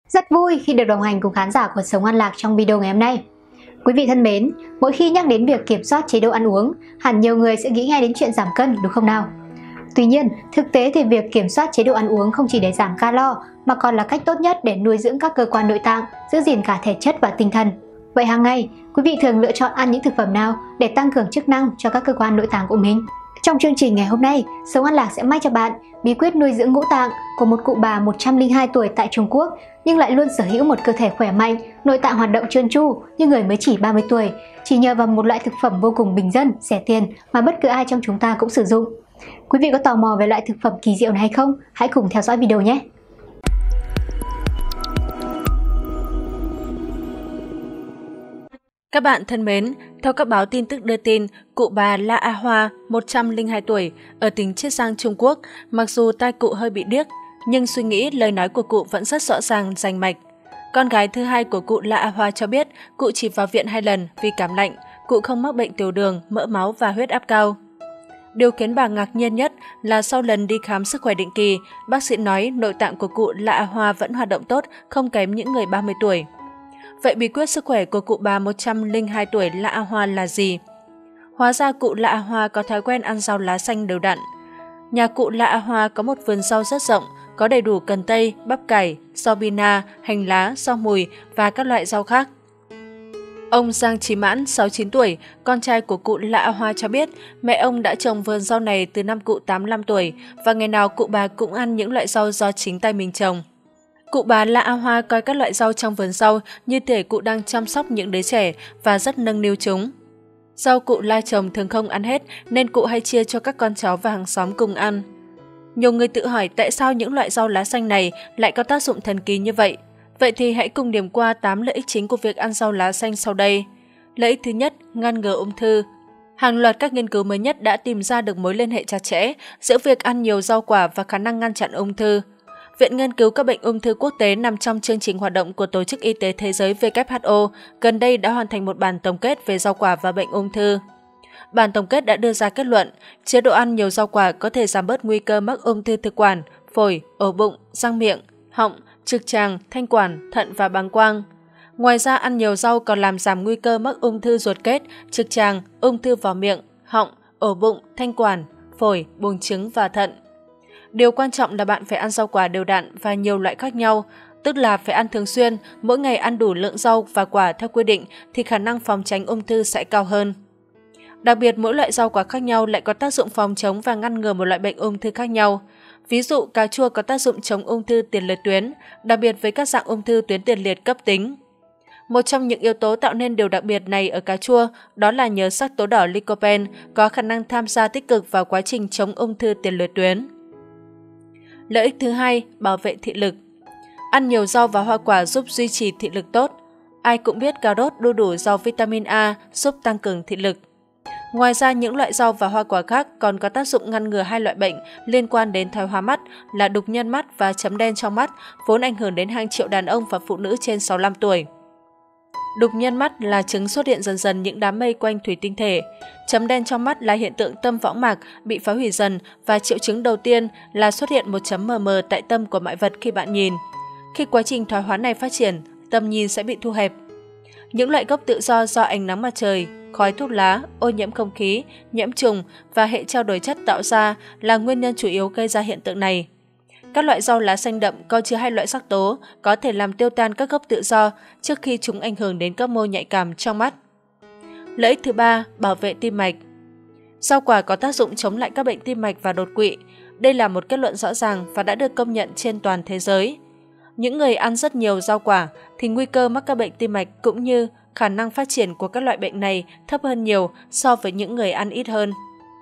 Rất vui khi được đồng hành cùng khán giả của Sống Ăn Lạc trong video ngày hôm nay. Quý vị thân mến, mỗi khi nhắc đến việc kiểm soát chế độ ăn uống, hẳn nhiều người sẽ nghĩ ngay đến chuyện giảm cân, đúng không nào? Tuy nhiên, thực tế thì việc kiểm soát chế độ ăn uống không chỉ để giảm calo mà còn là cách tốt nhất để nuôi dưỡng các cơ quan nội tạng, giữ gìn cả thể chất và tinh thần. Vậy hàng ngày, quý vị thường lựa chọn ăn những thực phẩm nào để tăng cường chức năng cho các cơ quan nội tạng của mình? Trong chương trình ngày hôm nay, Sống Ăn Lạc sẽ mách cho bạn bí quyết nuôi dưỡng ngũ tạng của một cụ bà 102 tuổi tại Trung Quốc nhưng lại luôn sở hữu một cơ thể khỏe mạnh, nội tạng hoạt động trơn tru như người mới chỉ 30 tuổi, chỉ nhờ vào một loại thực phẩm vô cùng bình dân, rẻ tiền mà bất cứ ai trong chúng ta cũng sử dụng. Quý vị có tò mò về loại thực phẩm kỳ diệu này hay không? Hãy cùng theo dõi video nhé! Các bạn thân mến, theo các báo tin tức đưa tin, cụ bà La A Hoa, 102 tuổi, ở tỉnh Chiết Giang, Trung Quốc, mặc dù tai cụ hơi bị điếc, nhưng suy nghĩ, lời nói của cụ vẫn rất rõ ràng, rành mạch. Con gái thứ hai của cụ La A Hoa cho biết, cụ chỉ vào viện 2 lần vì cảm lạnh, cụ không mắc bệnh tiểu đường, mỡ máu và huyết áp cao. Điều khiến bà ngạc nhiên nhất là sau lần đi khám sức khỏe định kỳ, bác sĩ nói nội tạng của cụ La A Hoa vẫn hoạt động tốt, không kém những người 30 tuổi. Vậy bí quyết sức khỏe của cụ bà 102 tuổi La A Hoa là gì? Hóa ra cụ La A Hoa có thói quen ăn rau lá xanh đều đặn. Nhà cụ La A Hoa có một vườn rau rất rộng, có đầy đủ cần tây, bắp cải, rau bina, hành lá, rau mùi và các loại rau khác. Ông Giang Chí Mãn, 69 tuổi, con trai của cụ La A Hoa cho biết mẹ ông đã trồng vườn rau này từ năm cụ 85 tuổi và ngày nào cụ bà cũng ăn những loại rau do chính tay mình trồng. Cụ bà La A Hoa coi các loại rau trong vườn rau như thể cụ đang chăm sóc những đứa trẻ và rất nâng niu chúng. Rau cụ La trồng thường không ăn hết nên cụ hay chia cho các con cháu và hàng xóm cùng ăn. Nhiều người tự hỏi tại sao những loại rau lá xanh này lại có tác dụng thần kỳ như vậy. Vậy thì hãy cùng điểm qua 8 lợi ích chính của việc ăn rau lá xanh sau đây. Lợi ích thứ nhất, ngăn ngừa ung thư. Hàng loạt các nghiên cứu mới nhất đã tìm ra được mối liên hệ chặt chẽ giữa việc ăn nhiều rau quả và khả năng ngăn chặn ung thư. Viện Nghiên cứu các bệnh ung thư quốc tế nằm trong chương trình hoạt động của Tổ chức Y tế Thế giới WHO gần đây đã hoàn thành một bản tổng kết về rau quả và bệnh ung thư. Bản tổng kết đã đưa ra kết luận, chế độ ăn nhiều rau quả có thể giảm bớt nguy cơ mắc ung thư thực quản, phổi, ổ bụng, răng miệng, họng, trực tràng, thanh quản, thận và bàng quang. Ngoài ra, ăn nhiều rau còn làm giảm nguy cơ mắc ung thư ruột kết, trực tràng, ung thư vào miệng, họng, ổ bụng, thanh quản, phổi, buồng trứng và thận. Điều quan trọng là bạn phải ăn rau quả đều đặn và nhiều loại khác nhau, tức là phải ăn thường xuyên, mỗi ngày ăn đủ lượng rau và quả theo quy định thì khả năng phòng tránh ung thư sẽ cao hơn. Đặc biệt, mỗi loại rau quả khác nhau lại có tác dụng phòng chống và ngăn ngừa một loại bệnh ung thư khác nhau. Ví dụ, cà chua có tác dụng chống ung thư tiền liệt tuyến, đặc biệt với các dạng ung thư tuyến tiền liệt cấp tính. Một trong những yếu tố tạo nên điều đặc biệt này ở cà chua đó là nhờ sắc tố đỏ lycopene có khả năng tham gia tích cực vào quá trình chống ung thư tiền liệt tuyến. Lợi ích thứ hai, bảo vệ thị lực. Ăn nhiều rau và hoa quả giúp duy trì thị lực tốt. Ai cũng biết cà rốt đu đủ giàu vitamin A giúp tăng cường thị lực. Ngoài ra, những loại rau và hoa quả khác còn có tác dụng ngăn ngừa 2 loại bệnh liên quan đến thoái hóa mắt là đục nhân mắt và chấm đen trong mắt, vốn ảnh hưởng đến hàng triệu đàn ông và phụ nữ trên 65 tuổi. Đục nhân mắt là chứng xuất hiện dần dần những đám mây quanh thủy tinh thể. Chấm đen trong mắt là hiện tượng tâm võng mạc bị phá hủy dần và triệu chứng đầu tiên là xuất hiện một chấm mờ mờ tại tâm của mọi vật khi bạn nhìn. Khi quá trình thoái hóa này phát triển, tầm nhìn sẽ bị thu hẹp. Những loại gốc tự do ánh nắng mặt trời, khói thuốc lá, ô nhiễm không khí, nhiễm trùng và hệ trao đổi chất tạo ra là nguyên nhân chủ yếu gây ra hiện tượng này. Các loại rau lá xanh đậm có chứa 2 loại sắc tố có thể làm tiêu tan các gốc tự do trước khi chúng ảnh hưởng đến các mô nhạy cảm trong mắt. Lợi ích thứ ba, bảo vệ tim mạch. Rau quả có tác dụng chống lại các bệnh tim mạch và đột quỵ. Đây là một kết luận rõ ràng và đã được công nhận trên toàn thế giới. Những người ăn rất nhiều rau quả thì nguy cơ mắc các bệnh tim mạch cũng như khả năng phát triển của các loại bệnh này thấp hơn nhiều so với những người ăn ít hơn.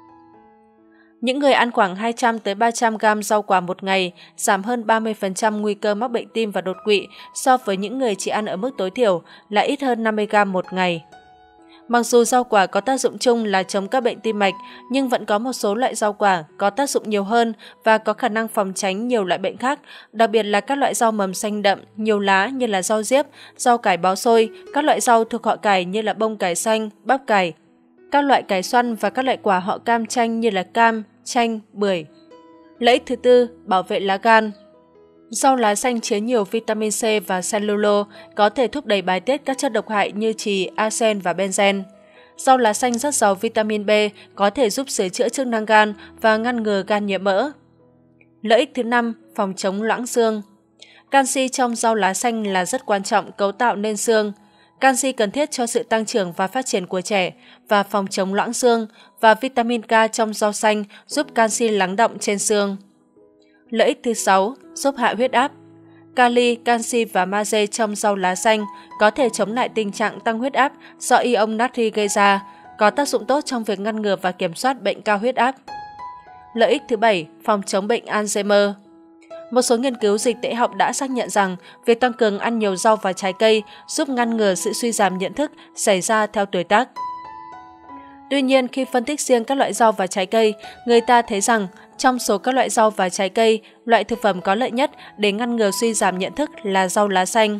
Những người ăn khoảng 200 tới 300 gram rau quả một ngày giảm hơn 30% nguy cơ mắc bệnh tim và đột quỵ so với những người chỉ ăn ở mức tối thiểu là ít hơn 50 gram một ngày. Mặc dù rau quả có tác dụng chung là chống các bệnh tim mạch, nhưng vẫn có một số loại rau quả có tác dụng nhiều hơn và có khả năng phòng tránh nhiều loại bệnh khác, đặc biệt là các loại rau mầm xanh đậm, nhiều lá như là rau diếp, rau cải bó xôi, các loại rau thuộc họ cải như là bông cải xanh, bắp cải, các loại cải xoăn và các loại quả họ cam chanh như là cam, chanh, bưởi. Lợi ích thứ tư, bảo vệ lá gan. Rau lá xanh chứa nhiều vitamin C và cellulose, có thể thúc đẩy bài tiết các chất độc hại như chì, arsen và benzen. Rau lá xanh rất giàu vitamin B, có thể giúp sửa chữa chức năng gan và ngăn ngừa gan nhiễm mỡ. Lợi ích thứ 5, phòng chống loãng xương. Canxi trong rau lá xanh là rất quan trọng cấu tạo nên xương. Canxi cần thiết cho sự tăng trưởng và phát triển của trẻ và phòng chống loãng xương, và vitamin K trong rau xanh giúp canxi lắng đọng trên xương. Lợi ích thứ 6, giúp hạ huyết áp. Kali, canxi và magie trong rau lá xanh có thể chống lại tình trạng tăng huyết áp do ion natri gây ra, có tác dụng tốt trong việc ngăn ngừa và kiểm soát bệnh cao huyết áp. Lợi ích thứ 7, phòng chống bệnh Alzheimer. Một số nghiên cứu dịch tễ học đã xác nhận rằng việc tăng cường ăn nhiều rau và trái cây giúp ngăn ngừa sự suy giảm nhận thức xảy ra theo tuổi tác. Tuy nhiên, khi phân tích riêng các loại rau và trái cây, người ta thấy rằng trong số các loại rau và trái cây, loại thực phẩm có lợi nhất để ngăn ngừa suy giảm nhận thức là rau lá xanh.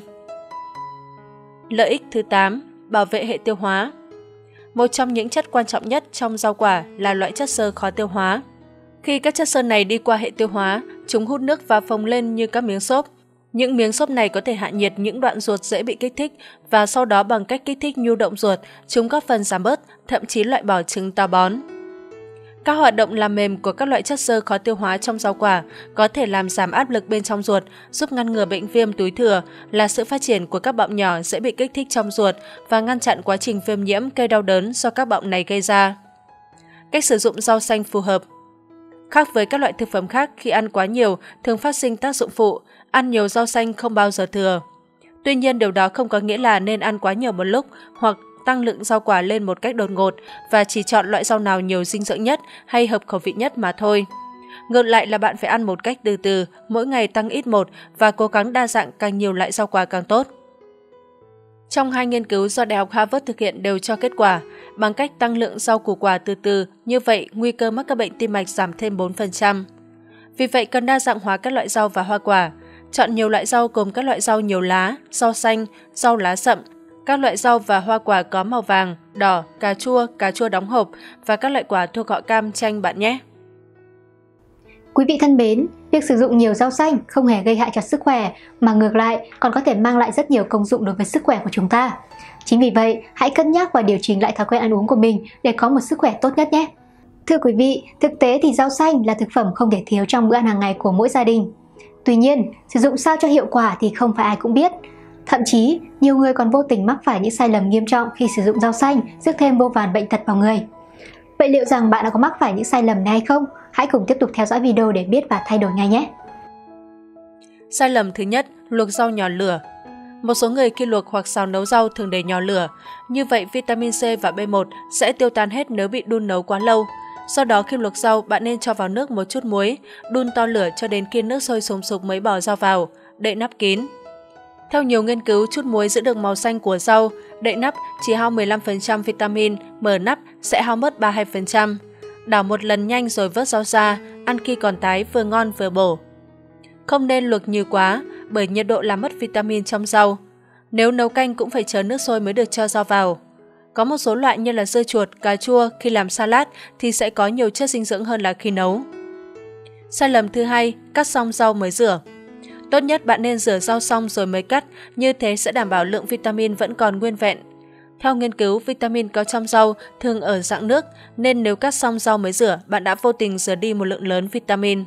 Lợi ích thứ 8, bảo vệ hệ tiêu hóa. Một trong những chất quan trọng nhất trong rau quả là loại chất xơ khó tiêu hóa. Khi các chất xơ này đi qua hệ tiêu hóa, chúng hút nước và phồng lên như các miếng xốp. Những miếng xốp này có thể hạ nhiệt những đoạn ruột dễ bị kích thích, và sau đó bằng cách kích thích nhu động ruột, chúng góp phần giảm bớt, thậm chí loại bỏ chứng táo bón. Các hoạt động làm mềm của các loại chất xơ khó tiêu hóa trong rau quả có thể làm giảm áp lực bên trong ruột, giúp ngăn ngừa bệnh viêm túi thừa, là sự phát triển của các bọng nhỏ dễ bị kích thích trong ruột và ngăn chặn quá trình viêm nhiễm gây đau đớn do các bọng này gây ra. Cách sử dụng rau xanh phù hợp. Khác với các loại thực phẩm khác, khi ăn quá nhiều thường phát sinh tác dụng phụ, ăn nhiều rau xanh không bao giờ thừa. Tuy nhiên, điều đó không có nghĩa là nên ăn quá nhiều một lúc hoặc tăng lượng rau quả lên một cách đột ngột và chỉ chọn loại rau nào nhiều dinh dưỡng nhất hay hợp khẩu vị nhất mà thôi. Ngược lại là bạn phải ăn một cách từ từ, mỗi ngày tăng ít một và cố gắng đa dạng càng nhiều loại rau quả càng tốt. Trong 2 nghiên cứu do Đại học Harvard thực hiện đều cho kết quả, bằng cách tăng lượng rau củ quả từ từ, như vậy nguy cơ mắc các bệnh tim mạch giảm thêm 4%. Vì vậy cần đa dạng hóa các loại rau và hoa quả. Chọn nhiều loại rau gồm các loại rau nhiều lá, rau xanh, rau lá sậm, các loại rau và hoa quả có màu vàng, đỏ, cà chua đóng hộp và các loại quả thuộc họ cam, chanh bạn nhé. Quý vị thân mến, việc sử dụng nhiều rau xanh không hề gây hại cho sức khỏe, mà ngược lại còn có thể mang lại rất nhiều công dụng đối với sức khỏe của chúng ta. Chính vì vậy, hãy cân nhắc và điều chỉnh lại thói quen ăn uống của mình để có một sức khỏe tốt nhất nhé. Thưa quý vị, thực tế thì rau xanh là thực phẩm không thể thiếu trong bữa ăn hàng ngày của mỗi gia đình. Tuy nhiên, sử dụng sao cho hiệu quả thì không phải ai cũng biết. Thậm chí, nhiều người còn vô tình mắc phải những sai lầm nghiêm trọng khi sử dụng rau xanh, rước thêm vô vàn bệnh tật vào người. Vậy liệu rằng bạn đã có mắc phải những sai lầm này hay không? Hãy cùng tiếp tục theo dõi video để biết và thay đổi ngay nhé! Sai lầm thứ nhất, luộc rau nhỏ lửa. Một số người khi luộc hoặc xào nấu rau thường để nhỏ lửa. Như vậy, vitamin C và B1 sẽ tiêu tan hết nếu bị đun nấu quá lâu. Sau đó khi luộc rau, bạn nên cho vào nước một chút muối, đun to lửa cho đến khi nước sôi sùng sục mới bỏ rau vào, đậy nắp kín. Theo nhiều nghiên cứu, chút muối giữ được màu xanh của rau, đậy nắp chỉ hao 15% vitamin, mở nắp sẽ hao mất 32%. Đảo một lần nhanh rồi vớt rau ra, ăn khi còn tái vừa ngon vừa bổ. Không nên luộc nhiều quá, bởi nhiệt độ làm mất vitamin trong rau. Nếu nấu canh cũng phải chờ nước sôi mới được cho rau vào. Có một số loại như là dưa chuột, cà chua khi làm salad thì sẽ có nhiều chất dinh dưỡng hơn là khi nấu. Sai lầm thứ hai, cắt xong rau mới rửa. Tốt nhất bạn nên rửa rau xong rồi mới cắt, như thế sẽ đảm bảo lượng vitamin vẫn còn nguyên vẹn. Theo nghiên cứu, vitamin có trong rau thường ở dạng nước, nên nếu cắt xong rau mới rửa, bạn đã vô tình rửa đi một lượng lớn vitamin.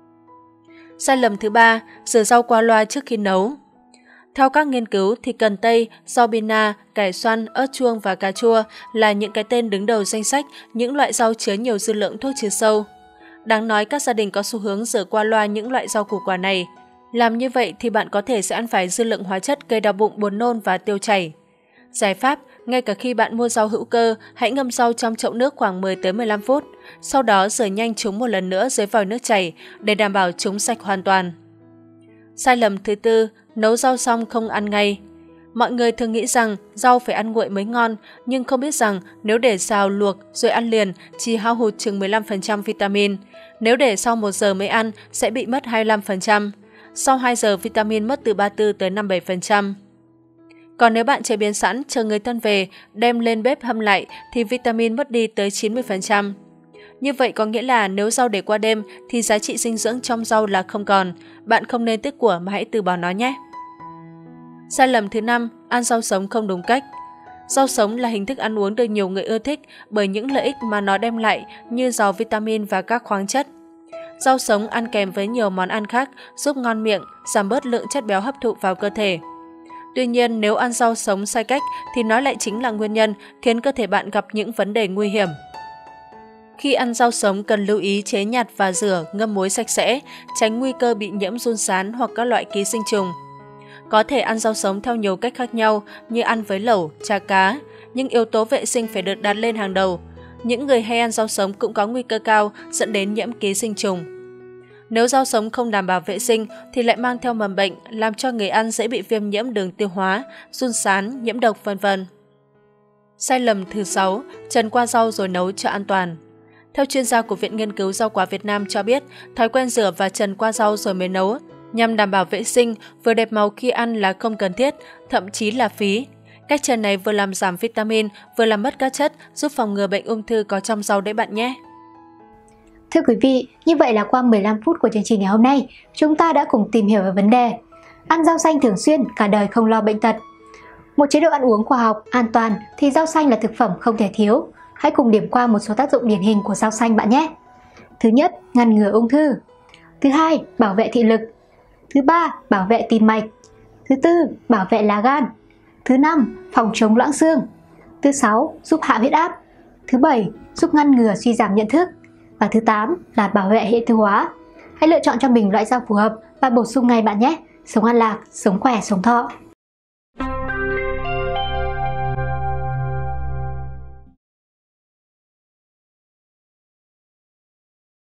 Sai lầm thứ ba, rửa rau qua loa trước khi nấu. Theo các nghiên cứu thì cần tây, rau bina, cải xoăn, ớt chuông và cà chua là những cái tên đứng đầu danh sách những loại rau chứa nhiều dư lượng thuốc trừ sâu. Đáng nói các gia đình có xu hướng rửa qua loa những loại rau củ quả này. Làm như vậy thì bạn có thể sẽ ăn phải dư lượng hóa chất gây đau bụng, buồn nôn và tiêu chảy. Giải pháp, ngay cả khi bạn mua rau hữu cơ, hãy ngâm rau trong chậu nước khoảng 10-15 phút, sau đó rửa nhanh chúng một lần nữa dưới vòi nước chảy để đảm bảo chúng sạch hoàn toàn. Sai lầm thứ tư, nấu rau xong không ăn ngay. Mọi người thường nghĩ rằng rau phải ăn nguội mới ngon, nhưng không biết rằng nếu để xào luộc rồi ăn liền chỉ hao hụt chừng 15% vitamin. Nếu để sau 1 giờ mới ăn sẽ bị mất 25%. Sau 2 giờ vitamin mất từ 34 tới 57%. Còn nếu bạn chế biến sẵn, chờ người thân về, đem lên bếp hâm lại thì vitamin mất đi tới 90%. Như vậy có nghĩa là nếu rau để qua đêm thì giá trị dinh dưỡng trong rau là không còn. Bạn không nên tiếc của mà hãy từ bỏ nó nhé. Sai lầm thứ 5, ăn rau sống không đúng cách. Rau sống là hình thức ăn uống được nhiều người ưa thích bởi những lợi ích mà nó đem lại như giàu vitamin và các khoáng chất. Rau sống ăn kèm với nhiều món ăn khác giúp ngon miệng, giảm bớt lượng chất béo hấp thụ vào cơ thể. Tuy nhiên, nếu ăn rau sống sai cách thì nó lại chính là nguyên nhân khiến cơ thể bạn gặp những vấn đề nguy hiểm. Khi ăn rau sống cần lưu ý chế nhặt và rửa, ngâm muối sạch sẽ, tránh nguy cơ bị nhiễm giun sán hoặc các loại ký sinh trùng. Có thể ăn rau sống theo nhiều cách khác nhau như ăn với lẩu, chả cá, nhưng yếu tố vệ sinh phải được đặt lên hàng đầu. Những người hay ăn rau sống cũng có nguy cơ cao dẫn đến nhiễm ký sinh trùng. Nếu rau sống không đảm bảo vệ sinh thì lại mang theo mầm bệnh, làm cho người ăn dễ bị viêm nhiễm đường tiêu hóa, giun sán, nhiễm độc v.v. Sai lầm thứ 6, trần qua rau rồi nấu cho an toàn. Theo chuyên gia của Viện Nghiên cứu Rau quả Việt Nam cho biết, thói quen rửa và trần qua rau rồi mới nấu nhằm đảm bảo vệ sinh, vừa đẹp màu khi ăn là không cần thiết, thậm chí là phí. Cách trần này vừa làm giảm vitamin, vừa làm mất các chất, giúp phòng ngừa bệnh ung thư có trong rau đấy bạn nhé. Thưa quý vị, như vậy là qua 15 phút của chương trình ngày hôm nay, chúng ta đã cùng tìm hiểu về vấn đề ăn rau xanh thường xuyên, cả đời không lo bệnh tật. Một chế độ ăn uống khoa học, an toàn thì rau xanh là thực phẩm không thể thiếu. Hãy cùng điểm qua một số tác dụng điển hình của rau xanh bạn nhé. Thứ nhất, ngăn ngừa ung thư. Thứ hai, bảo vệ thị lực. Thứ ba, bảo vệ tim mạch. Thứ tư, bảo vệ lá gan. Thứ năm, phòng chống loãng xương. Thứ sáu, giúp hạ huyết áp. Thứ bảy, giúp ngăn ngừa suy giảm nhận thức. Và thứ 8 là bảo vệ hệ tiêu hóa. Hãy lựa chọn cho mình loại rau phù hợp và bổ sung ngay bạn nhé. Sống an lạc, sống khỏe, sống thọ.